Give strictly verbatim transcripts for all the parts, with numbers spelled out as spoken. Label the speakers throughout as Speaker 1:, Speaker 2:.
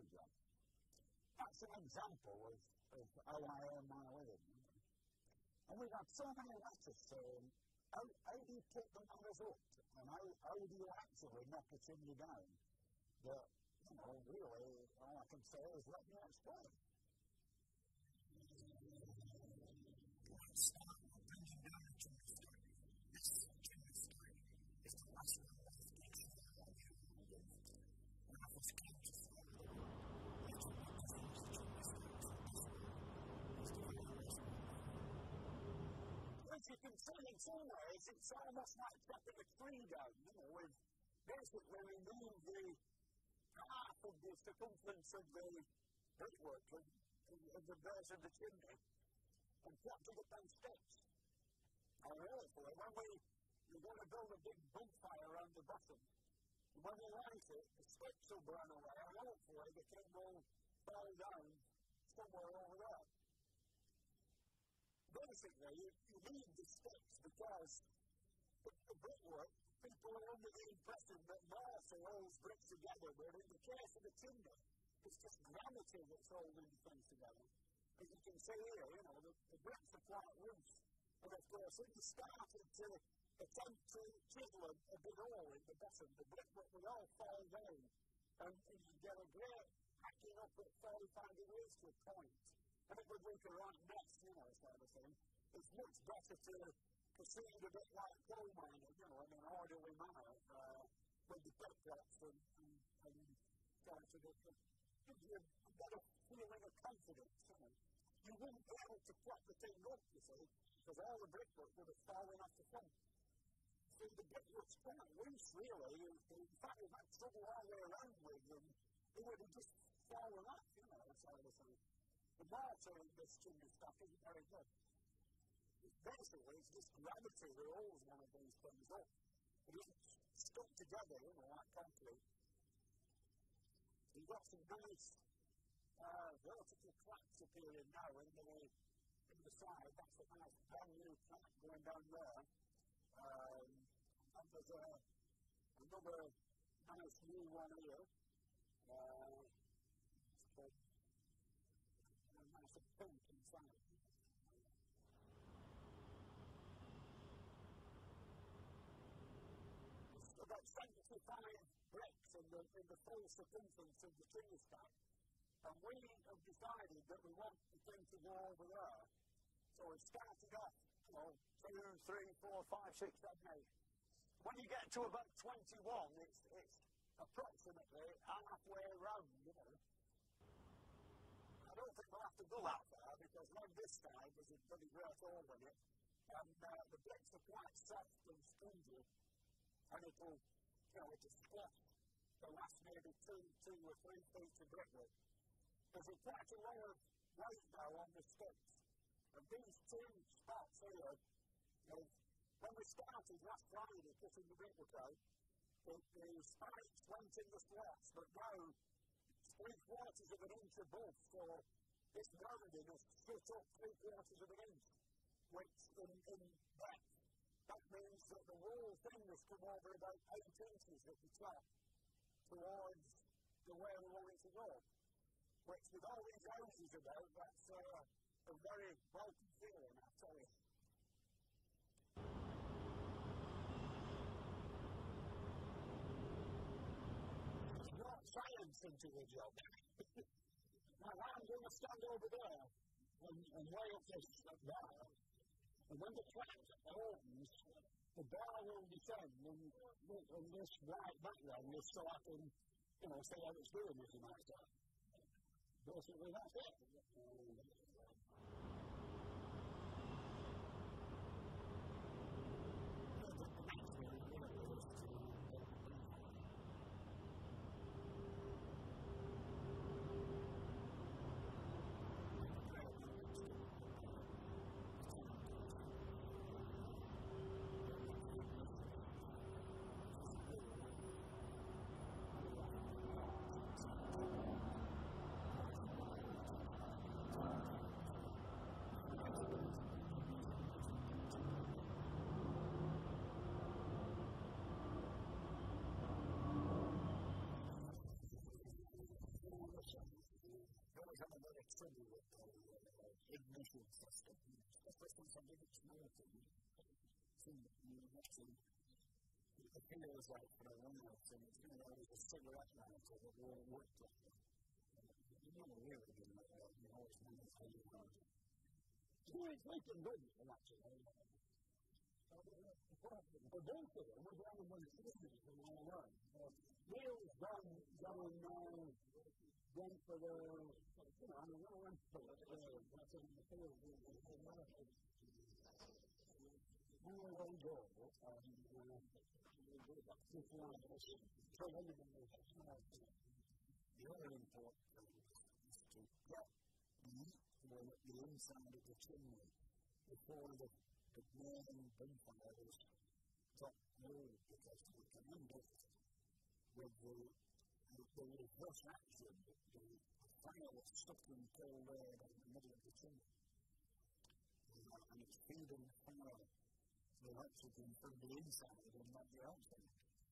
Speaker 1: job. That's an example of, of how I earn my living. And we've had so many letters saying, how, how do you put the matters up? And how, how do you actually knock a chimney down? That, you know, really, all I can say is let me explain.
Speaker 2: Let's start with bringing down a chimney stack. This chimney stack is the last one of the things that I want you to do. When I was conscious of it, I took my cousins to chimney stacks and this one is the very last one.
Speaker 1: As you can see, in some ways, it's almost like chopping a tree down, you know, we've basically removed the half of the circumference of the brickwork of, of the base of the chimney and chopped it up on sticks. And hopefully, when we, we're going to build a big bonfire around the bottom, and when we light it, the sticks will burn away, and hopefully the thing will fall down somewhere over there. Basically, you, you need the sticks because the, the brickwork, people are under the impression that mortar holds bricks together, but in the case of the chimney, it's just gravity that's holding the things together. As you can see here, you know, the, the bricks are quite loose. And of course, if you started to attempt to chisel a, a big hole in the bottom, the brickwork would all fall down, and, and you get a great hacking up at forty-five degrees to a point. And it would look a right mess, you know, sort of thing. It's much better to proceed a bit like coal mining, you know, in an orderly manner, uh, with the pit blocks and, and, and sort of it gives you a better feeling of confidence, you know. You wouldn't be able to prop the thing up, you see, because all the brickwork would have fallen off the front. So the brickwork's quite loose, really. In fact, we've had trouble all the way around with them. It would have just fallen off, you know, sort of thing. The mortar in this chimney stack isn't very good. Basically, it's just gravity that holds one of these things up. It isn't stuck together, you know, like concrete. So you've got some nice uh, vertical cracks appearing now in the, in the side. That's a nice brand new crack going down there. Um, and there's a, another nice new one here. Uh, it's called a nice pink inside. It's about seventy-five bricks in the, in the full circumference of the chimney stack. And we have decided that we want the thing to go over there. So we've started off, you know, two, three, four, five, six, seven, eight. When you get to about twenty-one, it's, it's approximately halfway around, you know. I don't think we'll have to go that far because on this side there's a pretty great hole in it. And uh, the bricks are quite soft and spongy. And it'll, you know, it'll splash the last maybe two, two or three feet of brickwork. There's quite a lot of weight now on the sticks. And these two spots here, you know, when we started last Friday putting the brickwork out, the, the spikes went in the slots, but now it's three quarters of an inch above, so this rounding has split up three quarters of an inch, which in, in depth, that means that the whole thing has come over about eight inches at the top towards the way we want it to go. Which, with all these houses about, that's uh, a very welcome feeling, I'll tell you. There's no science into the job. Now, I'm going to stand over there and, and weigh up this bar, and when the crack opens, the bar will descend, and, and this white background is so I can, you know, see how it's doing, as you might say. Basically, that's it. they always have a lot of trouble with the uh, ignition system, especially something that's smoking. So you actually, it feels like for a while, so it's going to always a cigarette lighter that won't work properly. You never really do that, you always know how you are. So it's making good, actually. For both of them, we're the only ones that do it in all around. Neil's gone, going now, went for the, you know, I mean, we went for it, that's in the field, we were all go, and we were back to the line, so many of them were the other important thing is to get meat the inside of the chimney before the the main bonfires got moved, because we can end up with the, the, the reverse action, the, the fire was stuck in cold air in the middle of the chimney. Uh, and it's feeding fire the oxygen from the inside and not the outside.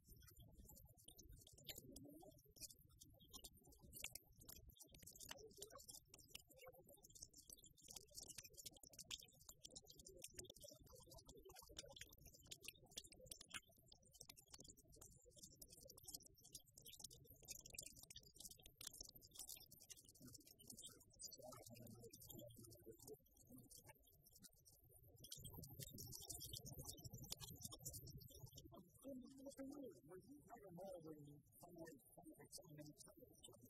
Speaker 1: More than five, five or ten minutes of it, so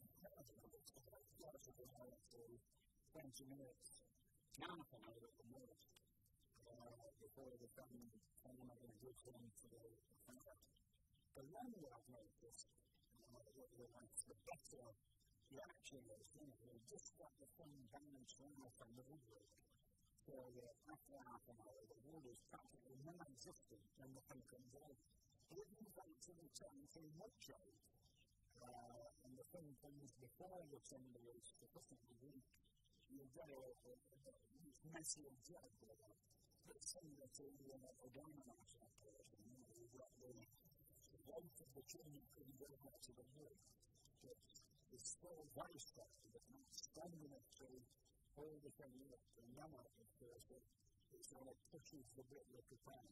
Speaker 1: twenty minutes, now for me at the most, before the family, I'm going to give them to the fire. The longer I've noticed, the better the action is, you know, you just got the thing balanced out from the woodwork. So after half an hour, the wood is practically non-existent when the thing comes out. If you wait till the chimney too much out, uh, and the thing comes before the chimney is sufficiently weak, you get a, a, a, a messy and job with it. It's similar to uh, a dynamite application. You know, you've got the weight of the chimney comes over to the wood. It's still very strong, but not strong enough to hold the thing up and yam out at first. It's when it pushes the brickwork apart.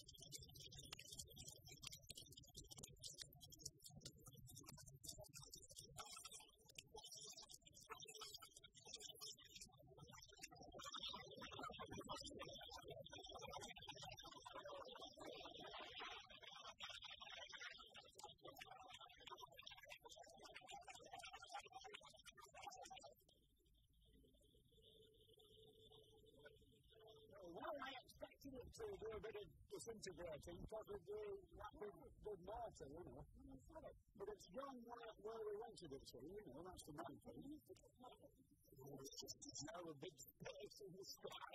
Speaker 1: Well, I expected it to do a bit of disintegrating because of the rapid good mortar, you know. But it's gone where, where we wanted it to, you know, that's the main thing. It's just now a big space in the sky.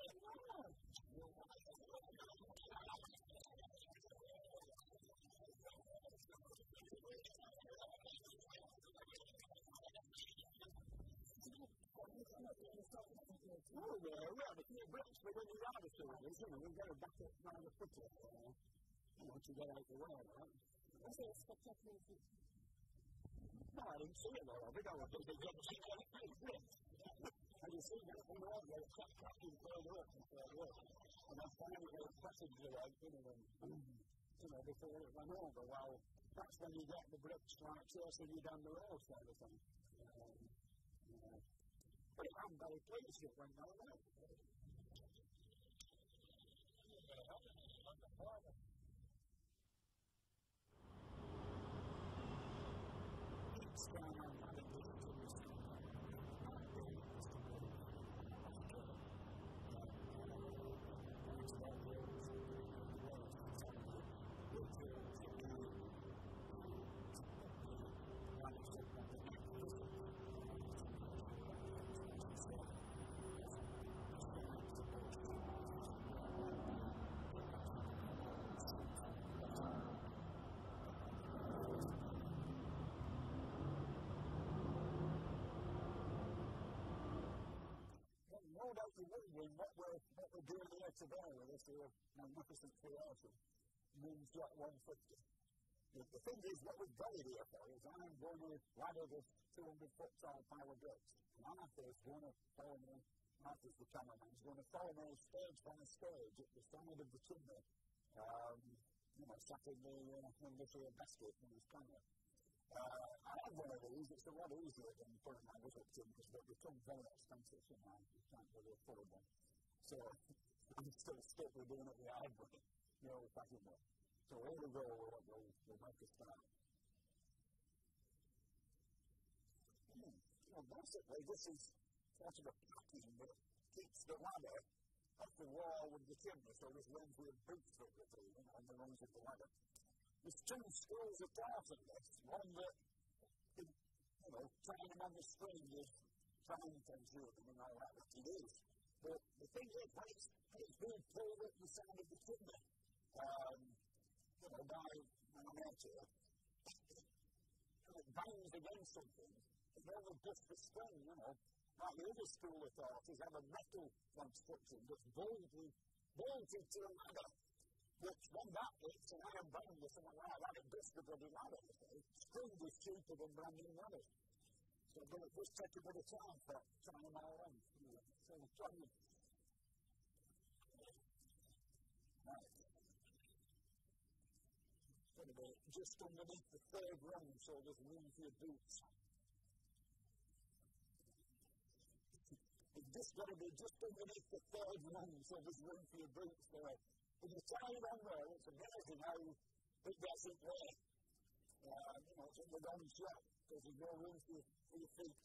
Speaker 1: Oh, well, well, a few bricks for when you ride a series, you know, we've got to back it round the foot of it, uh, once you get out the way, right? That's a spectacular thing. No, I didn't see it all of it, I was just getting to see it on the bricks. And you see that from the other, it's kept cracking further up and further up. And I finally got a passenger out, you know, and, you know, before it went over. Well, that's when you get the bricks like chasing you down the road, sort of thing. Um, yeah. But I'm very pleased it went all right. It's going on by the beach in the summer. No doubt you're wondering what we're, what we're doing here today with this here magnificent creation, Moon's Jet one fifty. the, the thing is, what we've got here for is I'm going to ladder this two hundred foot tall pile of bricks. And Arthur's going to follow me, Arthur's the cameraman, is going to follow me stage by stage at the side of the chimney. Um, you know, sat in the, uh, in the uh, basket in his camera. Uh, I have one of these, it's a lot easier than putting my whistle chimneys, but they come very expensive somehow, you can't really afford one. So, I'm still stuck with doing it the hard way, the old fashioned way. So, here we go, we'll, we'll, we'll make a start. Hmm. Well, basically, this is sort of a packing that keeps the ladder off the wall with the chimney, so this runs with boots that we're doing on the runs of the ladder. There's two schools of thought in this. One that, you know, trying them on the string is time consuming and all that, which it is. But the thing is, when it's, when it's being pulled up the side of the chimney, um, you know, by an amateur, and it bangs against something, it only busts the string, you know. Like the other school of thought is have a metal construction that's bolted, bolted to a ladder, which when that hits an iron band or something like that, it busts the bloody ladder. Strings is cheaper than brand new ladders. So I'm going to just take a bit of time for trying them all on. So we're trying to... Right. It's going to be just underneath the third rung, so there's room for your boots. It's just got to be just underneath the third rung, so there's room for your boots there. If you tie it on there, it's amazing how it gets it there. Uh, you know, it's in the wrong shot, because there's no room for, for your feet.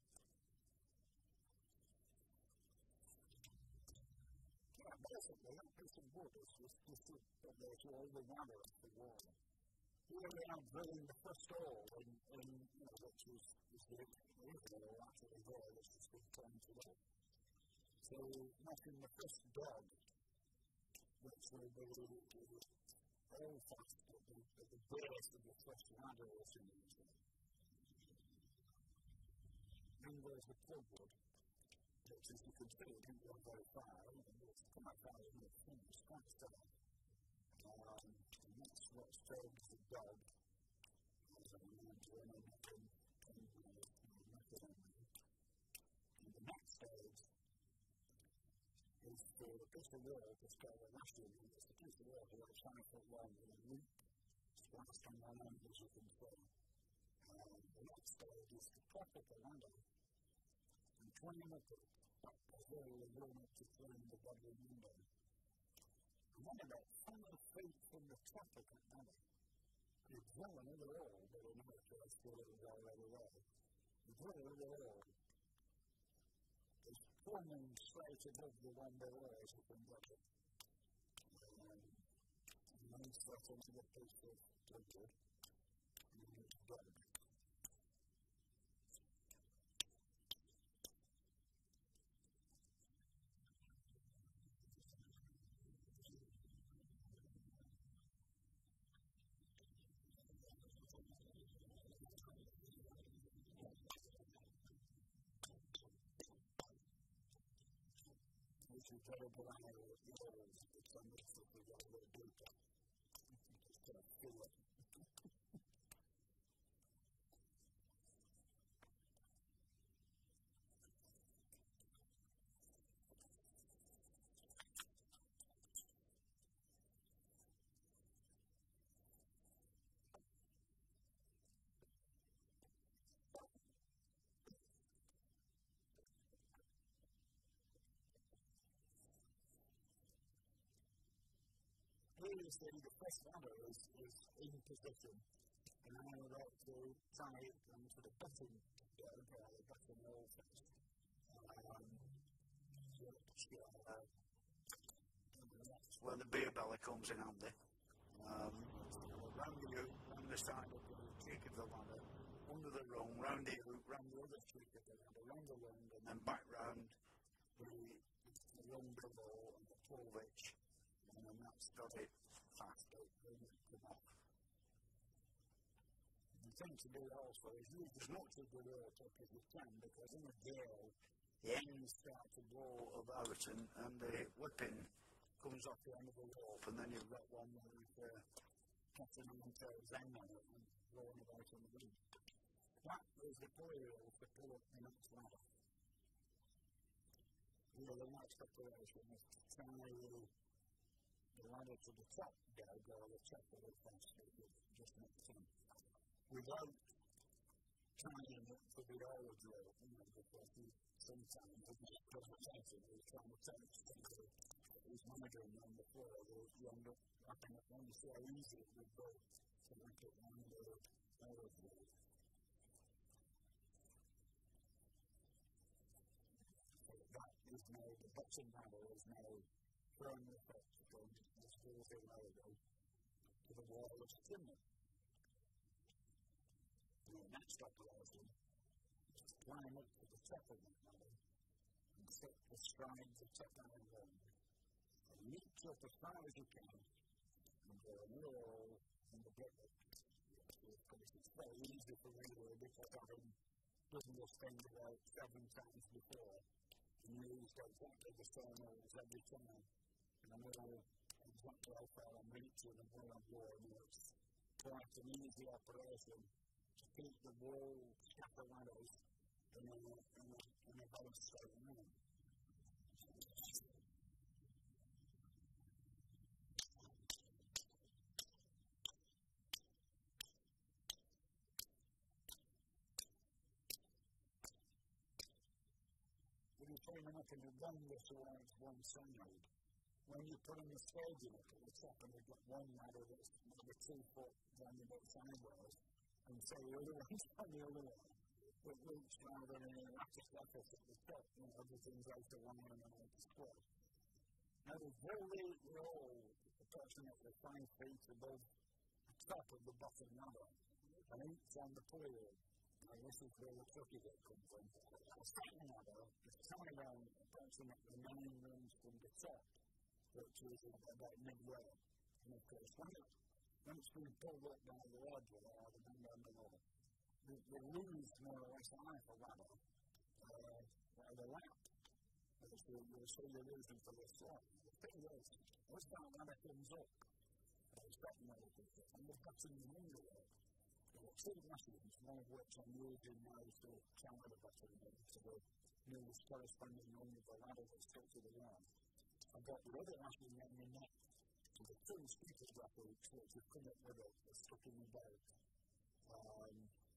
Speaker 1: Yeah, basically, that piece of wood is just, just to put there to hold the ladder off the wall. Here we are drilling the first hole in, in you know, which is, is the hole actually there, which has been turned today. So, making the first dog, which will be all fast at the, at the base of the first ladder or something. Then there's the plugwood, which as you can see, it didn't go very far, it's quite far in the front, it's quite still. Um, and that's what's termed as the dog. And the next stage is the piece of wall that's got a lash in it. It's a piece of wall that's five foot long with a loop spliced on one end, as you can see. Um, the next stage is the top of the ladder and climb up it, up the hill and run up to climb the bedroom window. And then about five feet from the top of that ladder, you drill another hole, but in our case, the hole is already there. You drill another hole. It's plumbing straight above the one below as you can get it. Um, and then straight into the piece of plugwood. And then it's done. Which is terrible on the walls, but some of the stuff we got a little deeper. Just kind of feel it. Previously, the first ladder is, is in position, and I would like to tie it onto the bottom dog, or the bottom wall first. Um, which, uh, that's where the beer belly comes in handy. Um, round the hoop, round the side of the cheek of the ladder, under the rung, round the hoop, round the other cheek of the ladder, round the rung, and then back round the, the rung below and the twelve inch. And then that's got it fast, it doesn't come off. The thing to do also is use as much of the rope up as you can, because in a gale, the ends start to blow about and, and the whipping comes off the end of the rope, and then you've got one with uh, catching on to Zen on it and blowing about in the wind. That is the coil to pull up the next ladder. Well, the next operation is to tie the ladder to the top dog or the top of the faster, just next time. Without tying it to the oil drill, you know, because you sometimes, if it doesn't take it, you're trying to take something that is migraine on the floor, you end up wrapping it on. You see how easy it would go to wrap it on the oil drill. So that is now, the bottom ladder is now firmly fixed from this built-in logo to the wall of the chimney. The next operation is to climb up to the top of the ladder and set the strides of top iron round. So reach up as far as you can and go a roll in the brickwork. Of course, it's very easy for me because I've done this thing about seven times before and used exactly the same rules every time. And I know exactly how far I'm reaching and where I'm going. It's quite an easy operation. Keep the wall scaffold ladders in a, in a, in a very straight line. When you frame them up in the longest towards one side, when you put in the staging up at the top and you've got one ladder that's maybe two foot down the bit sideways, and so the other one's on the other one. It looks rather than an artist office at the top, you know, everything's out of line and out of square. Now, the very roll, approximately five feet above the top of the bottom ladder, and each on the pulley. Now, this is where the tricky bit comes from. The second ladder is tied around approximately nine rings from the top, which is about midway. And of course, when it Once we pull up by the edge or the bend on the wall, we, we lose more or less half a ladder, uh, or the lap, which you, you'll see you're losing for this slot. The thing is, as that ladder comes up, uh, it's got no picture, and we've got some underwear. There are two machines, one of which I'm using now to tie the bottom of to the newest corresponding under the ladder that's stuck to the wall. I've got the other machine on my neck. So the two Steeplejack hooks which have come up with it are stuck in the boat. Um,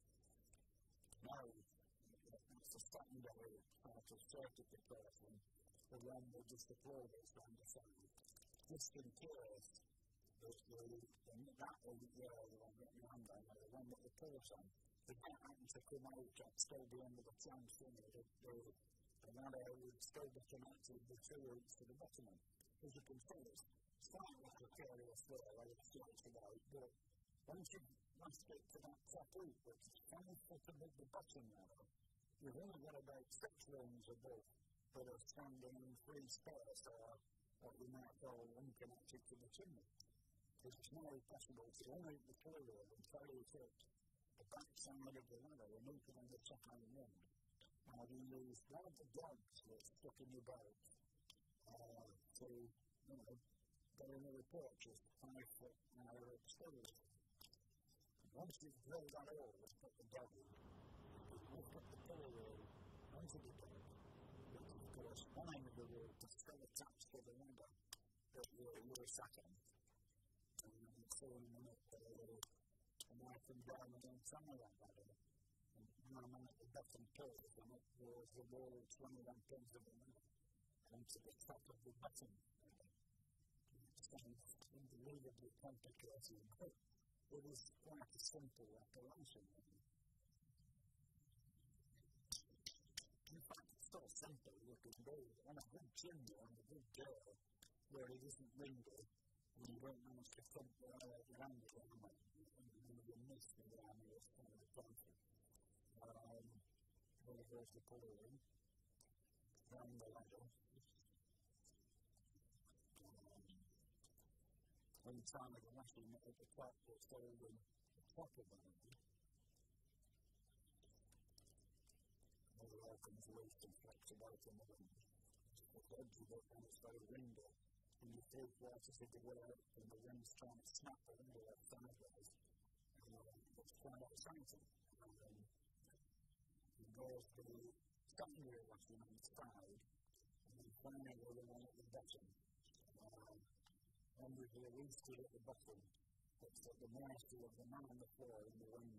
Speaker 1: now, it's a secondary part of certification, the one that just the floor that's on the side. Just in case, the, the, the, that one, yeah, the one that you hand on, the one that the pulse on, if that happened to come out, I'd still be under the chance, you know, the, the, the ladder would still be connected with two hooks to the bottom of it. As you can see, it's slightly precarious there, like it's stretched about, but once you once you get to that top hoop, which is five foot above the bottom ladder, you've only got about six rings above that are standing in free space, or what you might call unconnected to the chimney. Because it's now possible to unhook the coil and carry it up the back side of the ladder and hook it on the top iron ring. Now you use one of the dogs that's stuck in your boat uh, to, you know, get another purchase five foot higher exposed. Once you've drilled that hole and put the dog in, you lift up the pulley wheel onto the dog, which of course one end of the wheel is still attached to the ladder that you're, you're sat on. And you see in a minute where the knife and down alongside that ladder. And when I'm at the bottom pulleys, and up goes the wall twenty-one pins of the ladder onto the top of the bottom ladder. Sounds unbelievably complicated, but it is quite a simple operation. In fact, it's so simple you can do on a good chimney, on a good door, where it isn't windy, and you don't manage to pump the oil around it anyway, and you miss the army of kind of the country. Um, there goes the pulley in, down the ladder. One time of the machine at the top that's holding the top of the ladder. And it all comes loose and flex about in the wind. The edge of it, and it's very windy.
Speaker 2: and the three quarters of the way up, and the wind's trying to snap the window up sideways. And uh, it's quite exciting. Um, and there's the secondary washing on the side, and then finally the one at the bottom. Um, and with the wasted at the bottom, it's at the mercy of the man on the floor in the wind.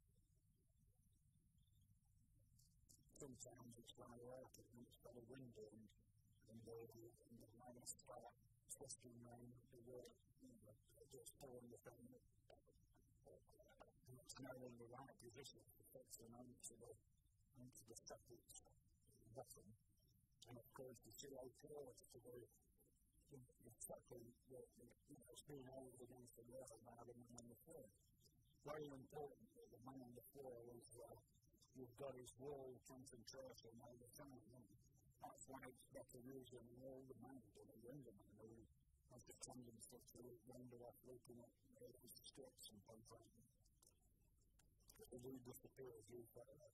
Speaker 2: Sometimes it's dry water and it's very windy and, and the, and the lines start twisting around the water, you know, just pulling the thing up. And it's now in the right position to fix them onto the, onto the socket bottom. And of course the C O cores to the, the, the socket that, you know, it's being held against the wall by the man on the floor. Very important that the man on the floor is uh, you've got his wall concentration all the time. And that's why it's better using an older man than a younger man who has the tendency to wander off looking at his strips and things like that. But the dude disappears you further.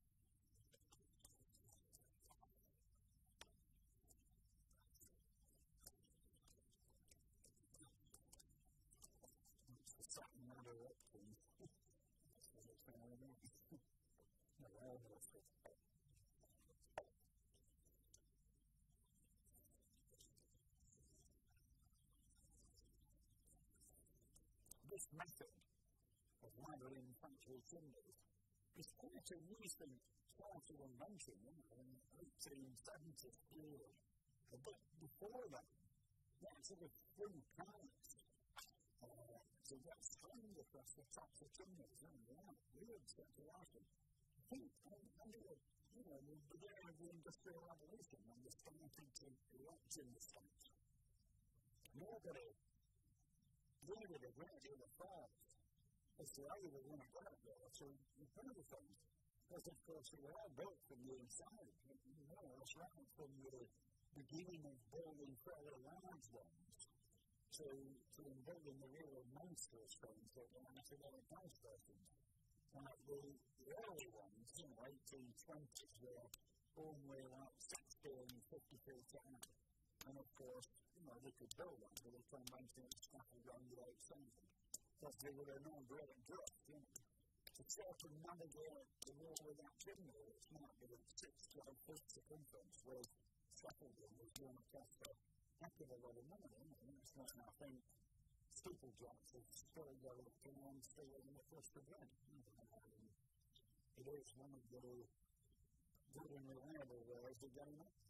Speaker 2: It's the second matter up thing. That's what it's going to be. This method of levelling factory chimneys is quite a recent sort of invention, you know, in the eighteen seventies period. A bit before that, there were sort of three parts uh, to get string across the tops of chimneys, you know, yeah, weird situation. I think, under the, you know, the beginning of the Industrial Revolution, when they started to erect chimney stacks, nobody really a great deal of thought as to how they were going to get up there to improve the things. Because, of course, they were all built from the inside. You know, it's right from the beginning of building fairly large ones to, to building the really monstrous things that were actually very nice persons. Like the, the early ones, you know, eighteen twenties, were only like sixty and fifty feet high. And of course, you know, they could build one with a conventional scaffold around the outside. Because they were a non-great drift, you know. To circumnavigate the wall with that chimney, which might be six to twelve feet circumference with scaffolding, was going to cost a heck of a lot of money, you know. That's why I think Steeplejack is still going to come on still in the first event. Um, it is one of the good and reliable ways of getting up.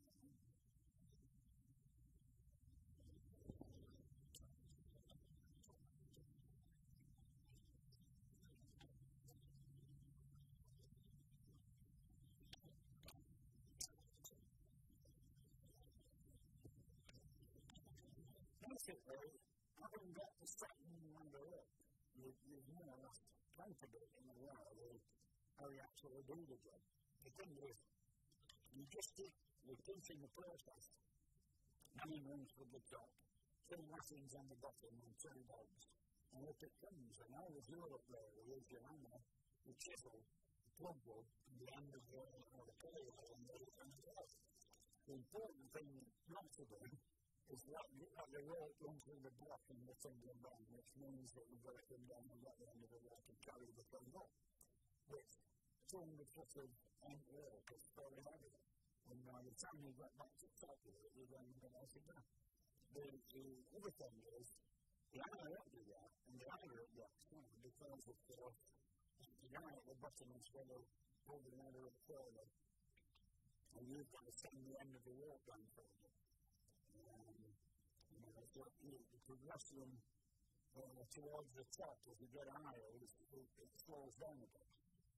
Speaker 2: Basically, having got the second window up, you, you've more or less confident in a way of how you actually do the job. The thing is, you just keep repeating the process. Nine rings for the top, two lashings on the bottom, and two dogs. And if it comes, and all the you're up there, you use your hammer, your chisel, the plug wood, and the end of the, or the pulley wheel, and the top. The important thing not to do is let, let the rope run through the block and the tumbling down, which means that you've got to come down and get the end of the rope and carry the thing up. Which, two hundred foot of end rope is very heavy. And by the time you get back to the top of it, you're going to be able to go. The, the other thing is, the higher up you get, and the higher it gets, you know, because of course, the guy at the bottom is sort of holding the ladder up further, and you've got to send the end of the rope down further. Um, you know, so you, the progression uh, towards the top as you get higher, it, it, it slows down a bit.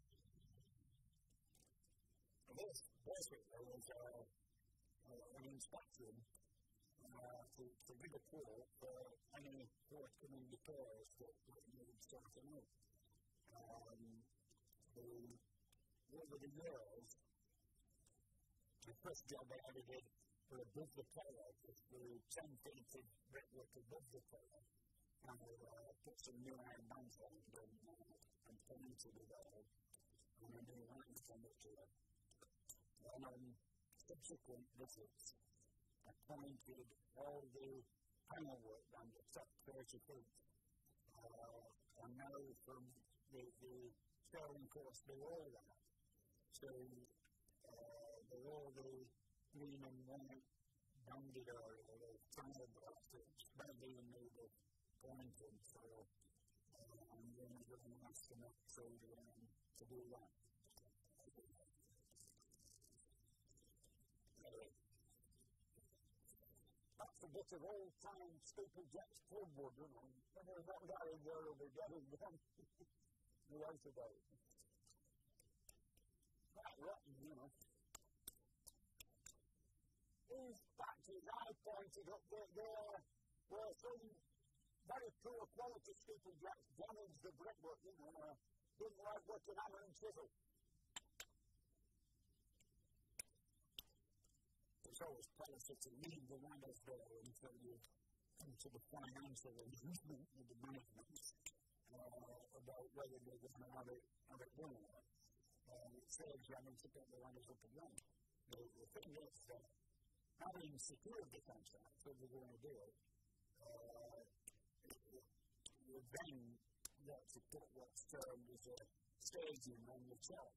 Speaker 2: And this basically is uh, uh, an inspection uh, to, to give a quote for any forthcoming repairs that, that need sorting out. Um, the, over the years, the first job I ever did for above the pillar was the ten feet of brickwork above the pillar, and I uh, put some new iron bands on it and, uh, and painted it all, and I knew lines on it to it. Then on subsequent visits, I pointed all the
Speaker 1: panel work down the top thirty feet. Uh, and now from the, the sailing course below that to uh, below the green and white banded area, the tile blocks, it's now being made of pointing, so uh, I'm going to go and ask them to, um, to do that. That's a bit of old-time Steeplejack's club wood, you know. When we're not going there, we'll be getting them. The right about it. Quite rotten, you know. These patches I pointed up there, there were some very poor quality Steeplejacks damaged the brickwork, you know. Uh, didn't like working hammer and chisel. It's always policy to leave the runners there until you come to the financial arrangement with the management uh, about whether they're going to have it, have it done or not. Uh, it saves you having to get the runners up again. The, the thing is that having secured the contract, if you're going to do it, uh, you then got to put what's termed as a staging on the top.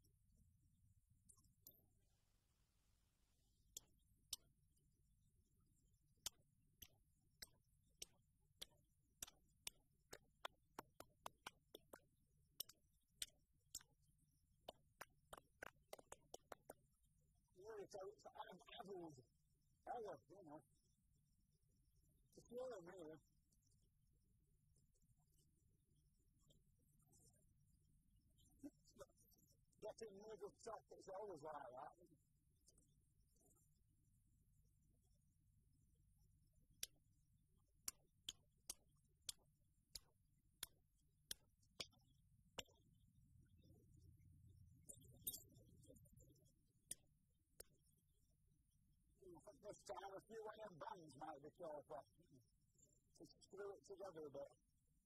Speaker 1: So it's an addled olive, you know. It's really me. Getting near the top, it's always like that. This time, a few iron bands might be called for to screw it together a bit.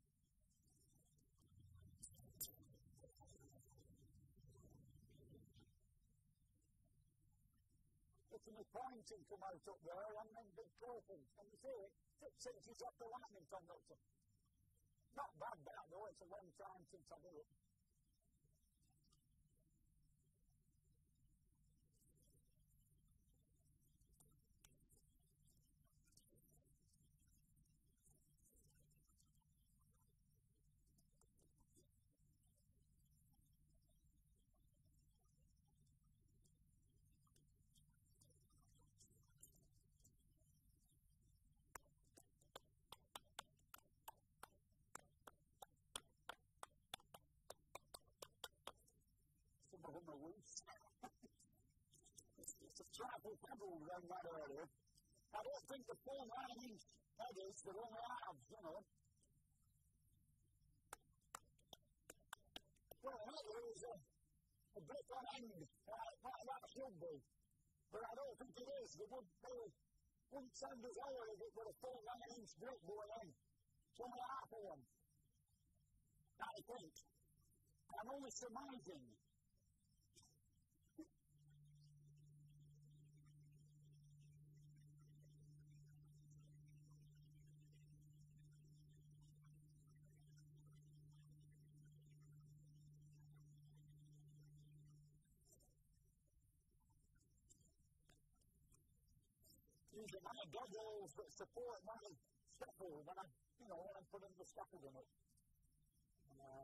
Speaker 1: It's an appointing come out up there on them big colourful. Can you see it? Six inches off the lightning conductor. Not bad that though, it's a long time since I did it. Some of them are loose. It's a trifle pebble around that area. I don't think the full nine inch headers, they're only halves, you know. Well, here is a, a brick on end, like, like that should be. But I don't think it is. They would, they wouldn't send us over if it were a full nine inch brick going in. It's only half of them. I think. I'm only surmising. These are my goggles that support my scaffold when I, you know, when I'm putting the scaffold in it. Uh,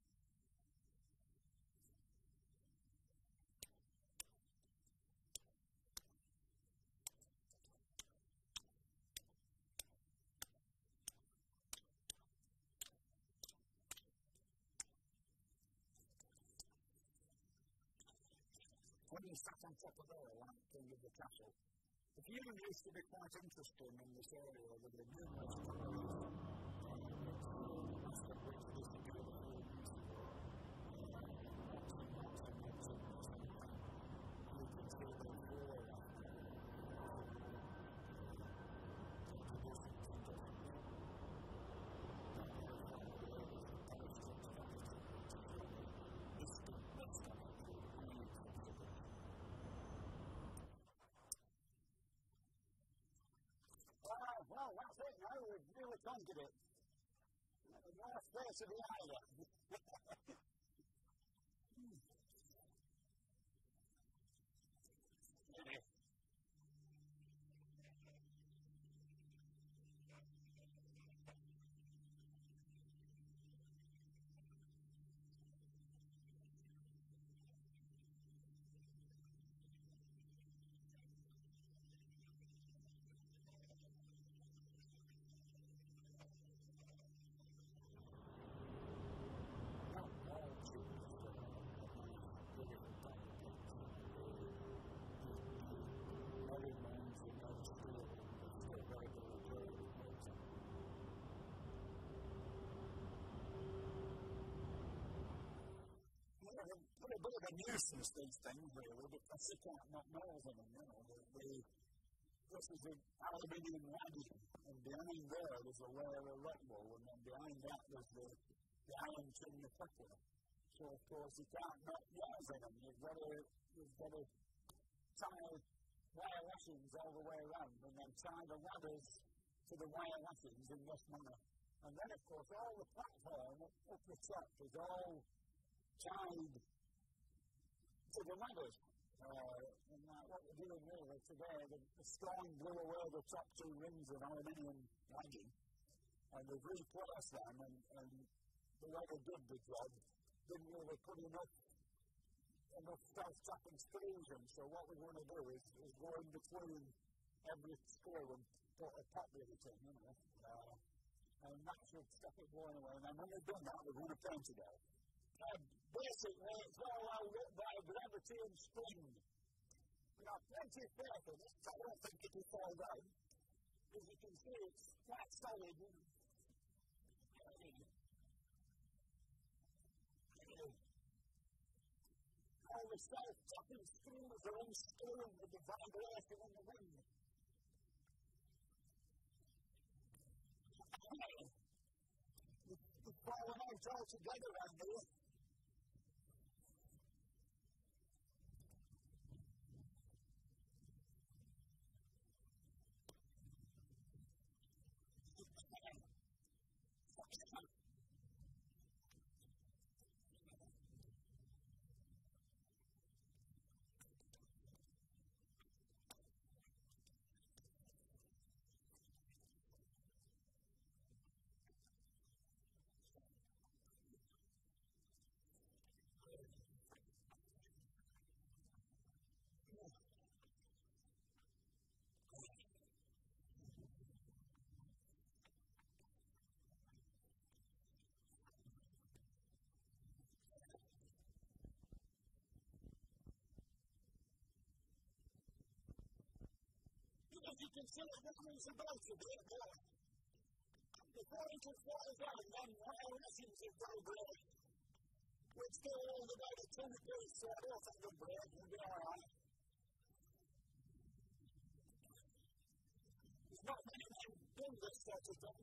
Speaker 1: when you sat on top of there, like King of the Castle, the view used to be quite interesting in this area with the numerous galleries, uh, most of which disappeared a few years ago. Uh, lots and lots and lots of lots of them. You can see the floor after well, that's it now. conquered it. The north face of the island. Put a bit of a nuisance, these things, really, because you can't not know them, you know. The, the, this is an aluminium wagon, and behind there there's a layer of wreck wool, and then behind that there's the, the iron chimney coupler. So, of course, you can't not nails in them. You've got to, you've got to tie wire lashings all the way around, and then tie the ladders to the wire lashings in this manner. And then, of course, all the platform up, up the top is all tied to the ladders. Uh, and uh, what we're doing really today, the, the storm blew away the top two rings of aluminium lagging, and they've replaced them, and, and the way they did the job didn't really put enough enough self-tapping screws in. So what we're going to do is, is go in between every screw and put a pop with it in, you know. Uh, and that should stop it blowing away. And then when we've done that, we're going to paint it out. Uh, basically, it's all held up by gravity and spring. We have plenty of faith in it, so I don't think it will fall down. As you can see, it's quite solid. All the self-tapping screws are unscrewing with the vibration in the wind. It's falling out altogether around here. As you can see, it moves about a bit more. Before it can fall down, then wire lashings will go great. We're still all about a ton of piece, so I don't think they'll break. We'll be alright. There's not many men doing this sort of thing.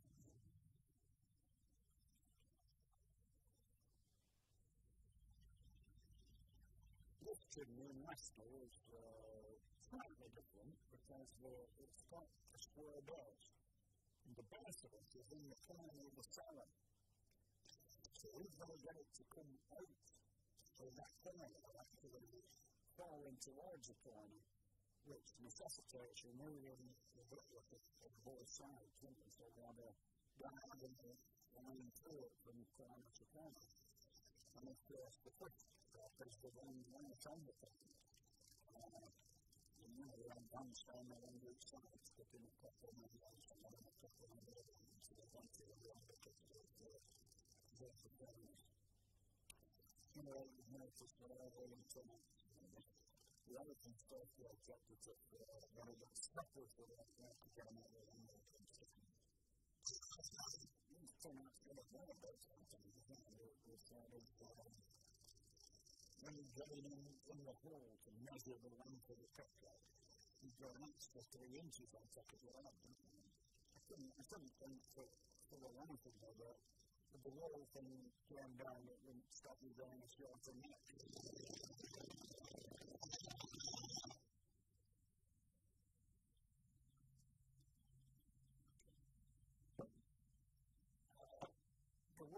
Speaker 1: This chimney in Leicester is uh, slightly different because the, it's got a square base. And the base of it is in the corner of the cellar. So we've got to get it to come out. So that corner will actually fall in towards the corner, which necessitates removing the brickwork of both sides. So we have a diagonal line through it from corner to corner. And of course, the fifth is the one right on the corner. Uh, and you know, we have one stone along each side, sticking a couple of the others and then a couple of the other ones. So they're one to the other, but it's the corners. You know, you've noticed that all the internet. The other thing is that the objectives of one of the stoppers that I want to get out of the American system. It's too much to look at those sometimes, isn't it? There's sort of, when you get in, in the hole to measure the length of the cocktail, you've got an extra three inches on top of your arm, don't you? I couldn't, I couldn't think for, for the length of it, but with the wall thing going down, it wouldn't stop you going as short as that.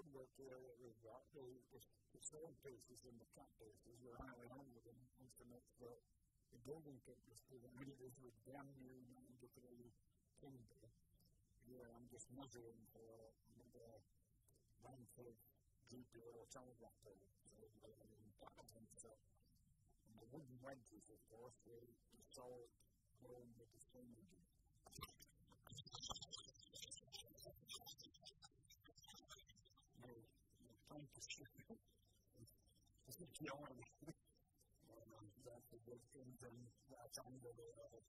Speaker 1: woodwork here that we've got, the, the, the sword pieces and the cut pieces, we're highly honoured and estimates that the building companies do the meters with brand new ninety-three timber. Here I'm just measuring for the length of G P O telegraph pole. So and the wooden wedges, of course, we sold home with the steaming. Thank you. This is the only that's the good things and that's under the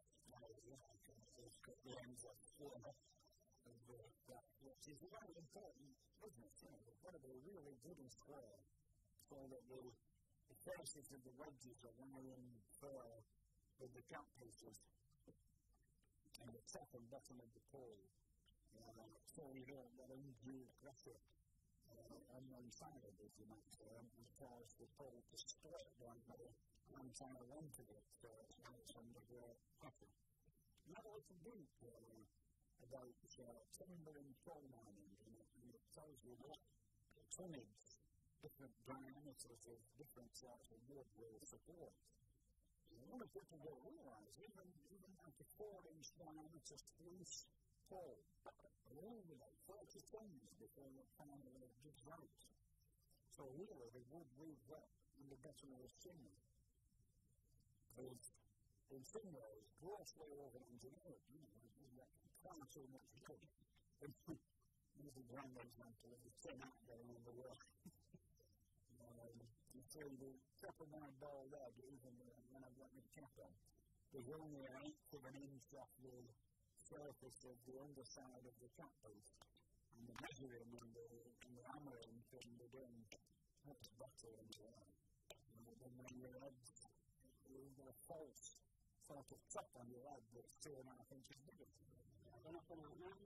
Speaker 1: the ends of the that which is a very important business. We've got to be really good and square so that the the faces of the wedges are lying fair with the cut pieces and the top and bottom of the pole. Uh, so you don't get undue pressure uh, on one side of it, you might say, and cause the pole to split down by the entire length of it, so it's under great pressure. Now it's a book uh, about uh, timber and coal mining, and it, and it tells you what tonnage different diameters of different sorts of wood will support. And a lot of people don't realise, even, even like a four-inch diameter spruce pole, are only about forty tons before it finally gives out. So really, the wood we've got in the bottom of the chimney is, in some ways, grossly over-engineered. You know, you've got far too much wood. Here's a grand example of the tin hat going on the wall. Um, you see the top of my bald head, even when I've got my cap on, there's only an eighth of an inch off the surface of the underside of the cap piece, and the measuring and the, and the hammering can be done much better in the air. Than when your head, you've got a false sort of top on your head that's two and a half inches bigger. Anything like that?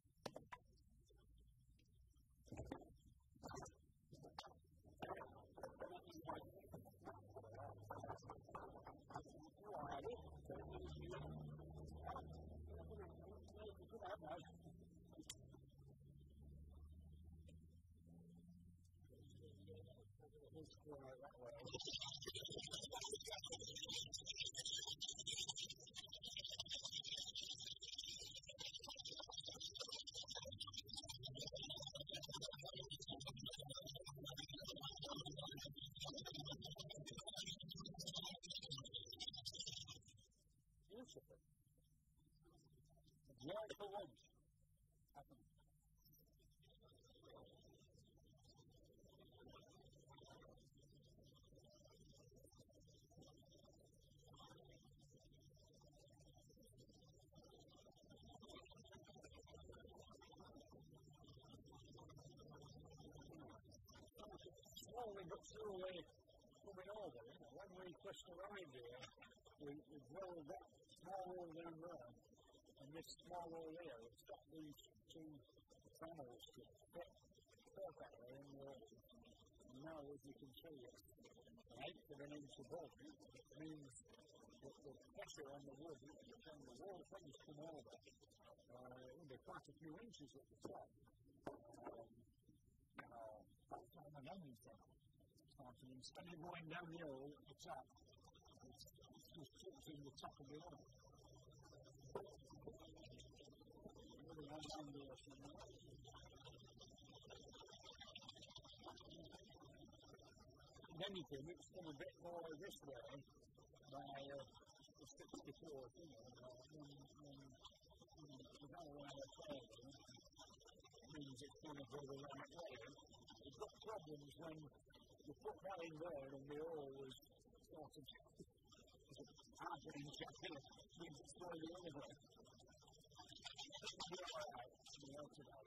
Speaker 1: Let's go that way. Beautiful. Beautiful ones. Slowly but surely coming over, you know, when we first arrived here, we, we drove that small road down there, and this small road here, it's got these two panels to fit perfectly in the road. And now, as you can see, it's an eighth of an inch above. It means that the pressure on the wood, when the wall things come over, uh, it will be quite a few inches at the top. Um, uh, that's on an end thing. So instead of going down the hole at the top, it's, it's just tucked in the top of the hole. Really nice foundation there. If anything, it's come a bit more this way by uh, the sixty-four, you know, when, when, when the whole way of trading means it's going to go the right way. You've got problems when you put that in there and the oil was sort of half an inch up here, means it's going the other way. It'll be alright, you know, today.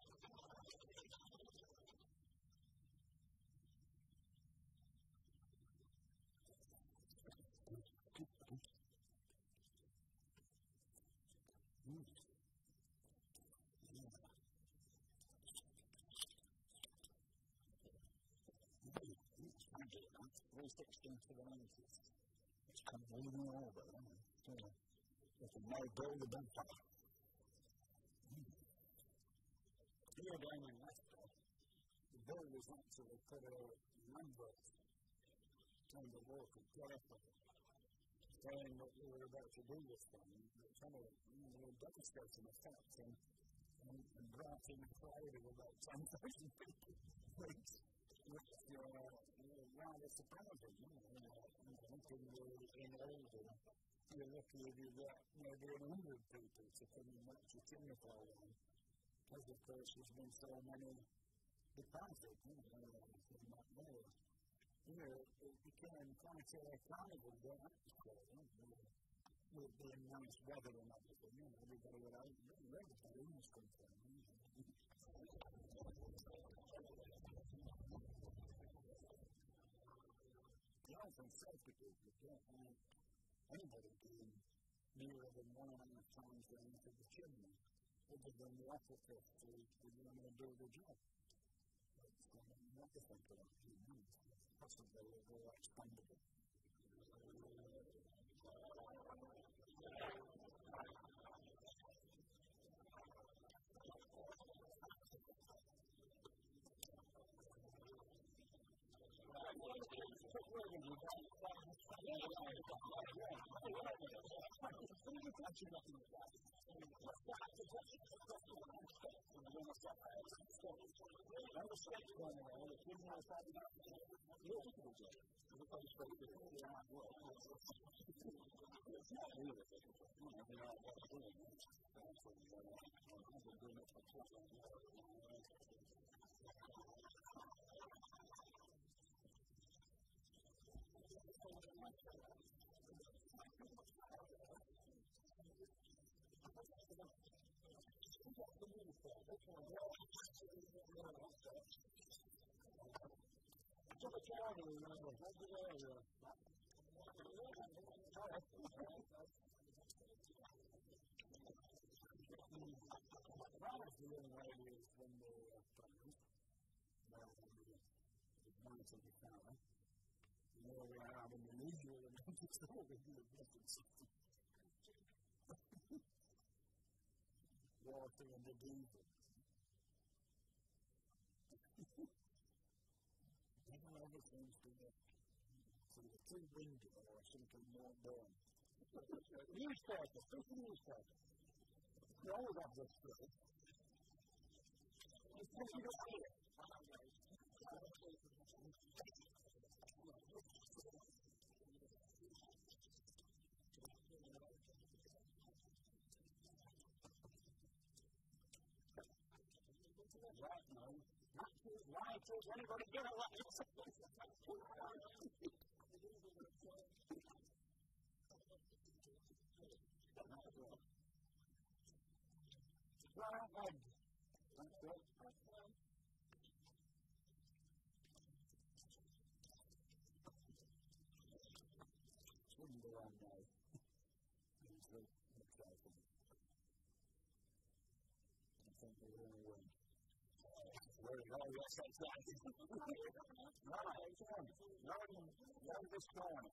Speaker 1: three sixteen to the nineties. It's come leaning over, isn't it? So, it's a no go the bonfire. Here down in Leicester, the bill was actually put a number on the local paper saying what we were about to do this thing. It had a you know, devastating effect and, and, and brought in a crowd of about ten thousand people, which, which uh, rather surprising. You know, you know, in, in Oldham, you're lucky if you get maybe a hundred people to come and watch the chimney fall down. Because, of course, there's been so many departed, you know, uh, not more. You know, it became quite a carnival day atmosphere, you know, with being nice weather and everything, you know, everybody would out, everybody in this country, you know. The health and safety people don't want anybody being nearer than one and a half times the length of the chimney, other than the operative to be able to do the job. It's um, what to think about, you know, possibly a little expandable. Water and the diesel. Never ever seems to be so the two window or something more burn. Newspaper, think of newspaper. You always have this story. You think you don't hear it. Right now, not to lie to anybody get a light. Well, Ed, that's it. Wouldn't go on now. It's very exciting. I think we're going to win. Very well, yes, that's right. Right, no, no, this corner.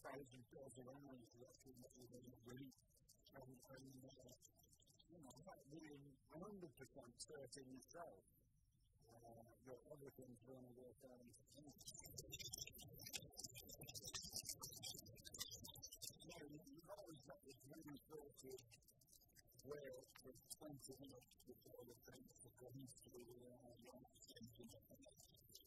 Speaker 1: thousand pairs of eyes watching what you're going to do. And, and uh, you know, not being one hundred percent certain yourself uh, that everything's going to work out. You know, you've always got this really sorted where there's twenty minutes before the fence begins to be around the extension of the next.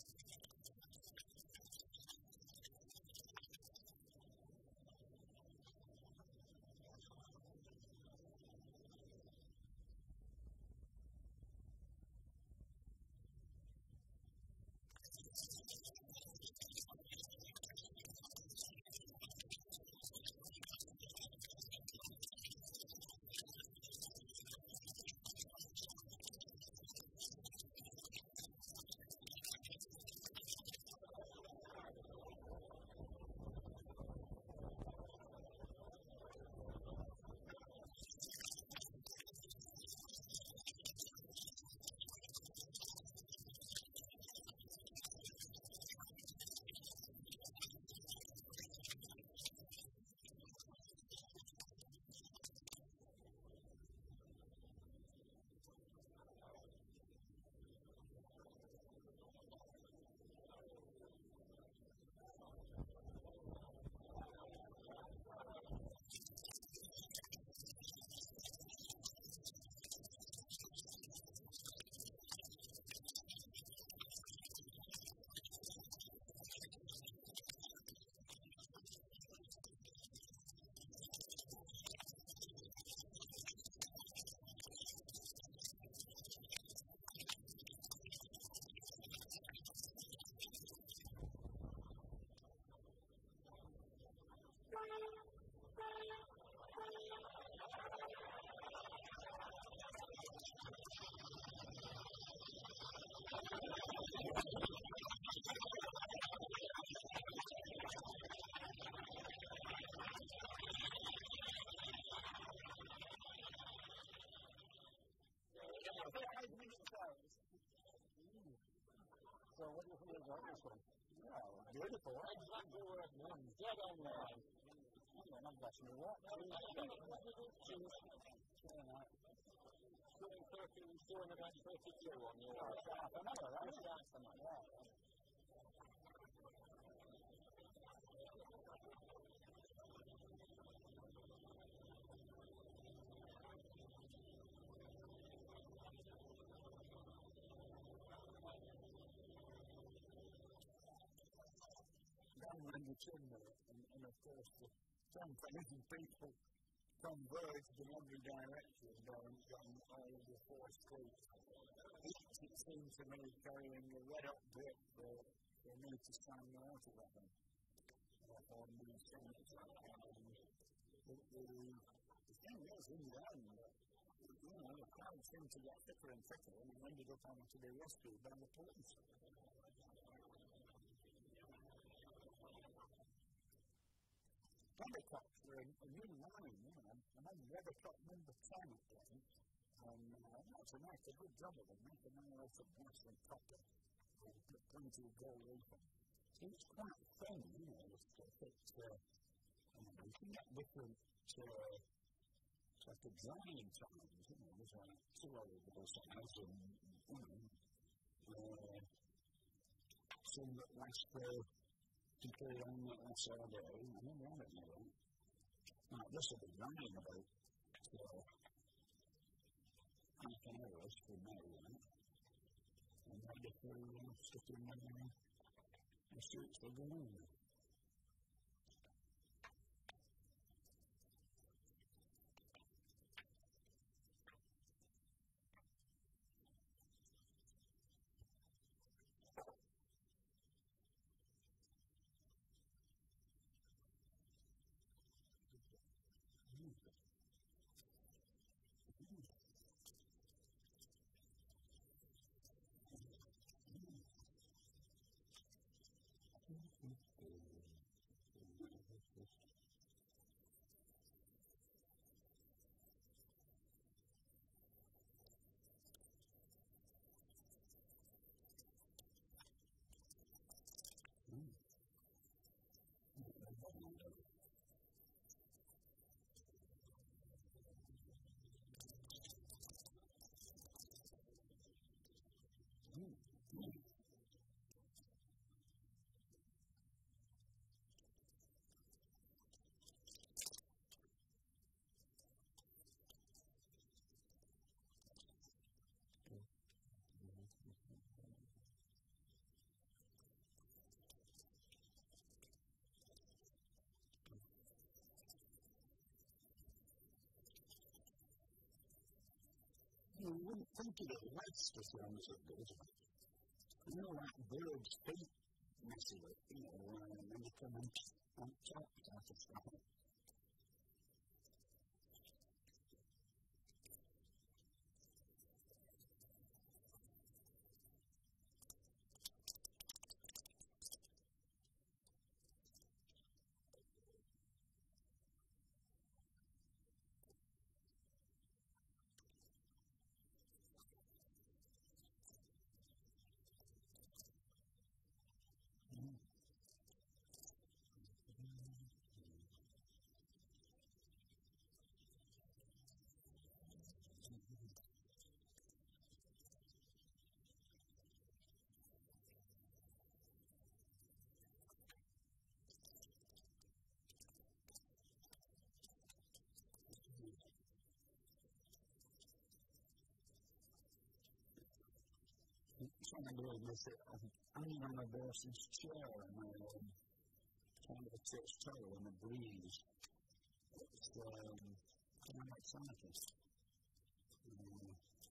Speaker 1: So what do you think about this one? Yeah, beautiful. Exactly where it went. Dead on line. I'm not bashing you. What? Two thirty, two about thirty-two on your right. I know, right? That's something like that. In the chimney, and, and of course, the sometimes people converged in every direction, going, going all over four streets. Each, it seemed to me, carrying a red up brick for, for me to stand the water weapon. On the cemetery. And the, the, the thing is, in the end, you know, the crowd seemed to get thicker and thicker, and it ended up having to be rescued by the police. Weathercocks were a, a new line, you know. I'm on Weathercock number ten at then, and uh, that's a nice, a good job of them, making them all some nice and copper, with plenty of gold leafing. So it's quite thin, you know, this stuff. It's, uh, you know, you can get different, uh, it's like a drying times, you know, there's like two old size, and, you know, uh, some that last for uh, to carry on that last all day, I don't want it now. Now, this will be running about uh, half an hour for me, right? And ready for uh, sticking in uh, the streets for going on. Mm.
Speaker 2: wouldn't think of it less as long as it goes back. You know, like birds' feet mess with it, you know, um, and they come on, on top type of stuff. Someone will miss it. I'm hanging on my boss's chair and I'm um, trying to touch toe in the breeze. It's um, kind of exciting. Um,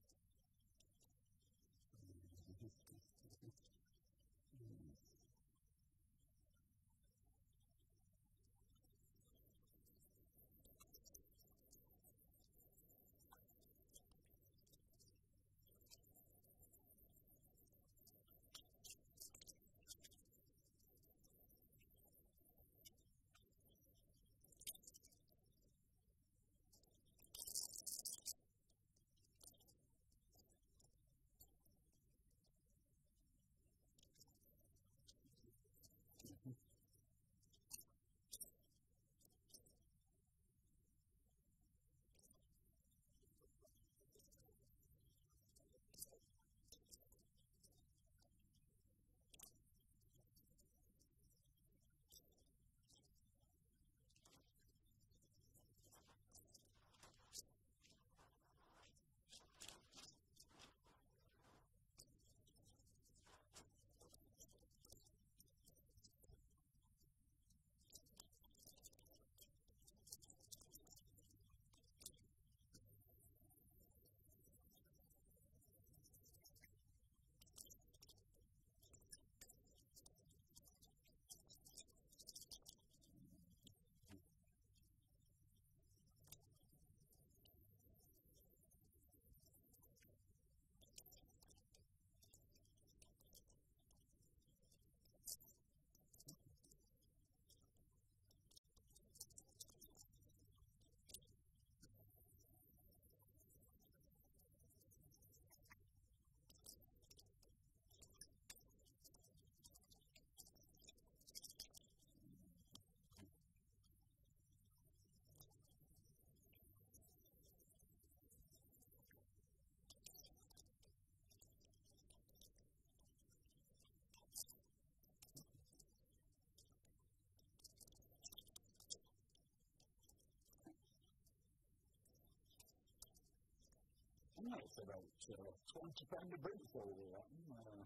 Speaker 2: Yeah, it's about uh, twenty pound a boot for all that. Uh,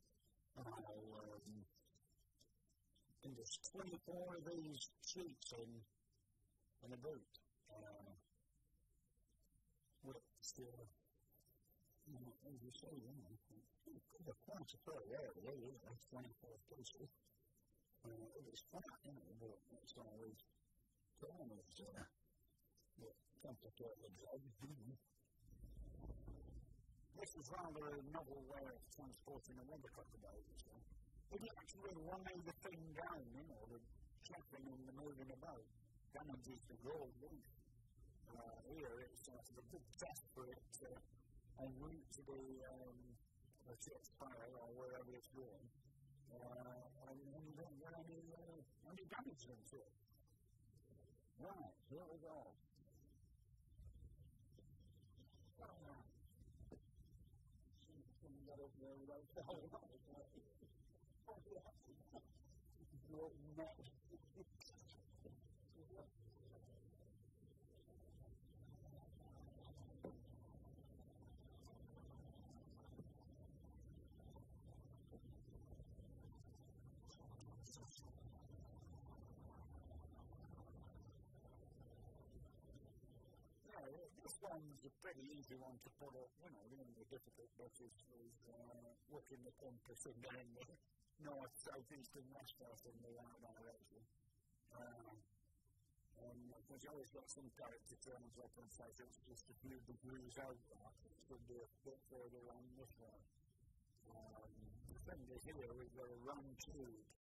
Speaker 2: I'll, um, and there's twenty-four of these sheets in, in a boot. Uh, which, uh, you know, as you say, you know, the quite a fair area, yeah, that's twenty-four pieces. Uh, it's flat, you know, but it's always kind of uh, the complicated job, you know. This is rather a novel way of transporting a rubber crocodile, so. If you actually lie the thing down, you know, the chaffing and the moving about damages the gold leaf. Uh, here, it's sort of a big test for it to en route to the, um, the ship's fire or wherever it's going. Uh, and you don't get any, uh, any damage into it. Right, here we go. Uh, Get up there without falling off. Oh, yeah. Your neck. Yeah, this
Speaker 1: one's a pretty easy one to put up. You know, the only difficult bit is uh, working the compass and then the north, south, east, and west in the right direction. Um, and there's always got some character terms like on site, it's just a few degrees out there. It should be a bit further on this way. Um, the thing is here, we've got a round tube